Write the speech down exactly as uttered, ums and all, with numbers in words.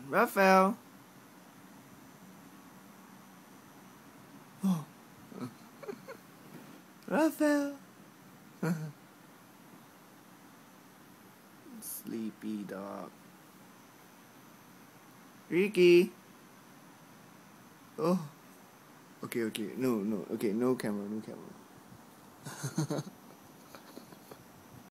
Rafael. Oh. Rafael. Sleepy dog. Ricky. Oh. Okay, okay. No, no. Okay, no camera, no camera.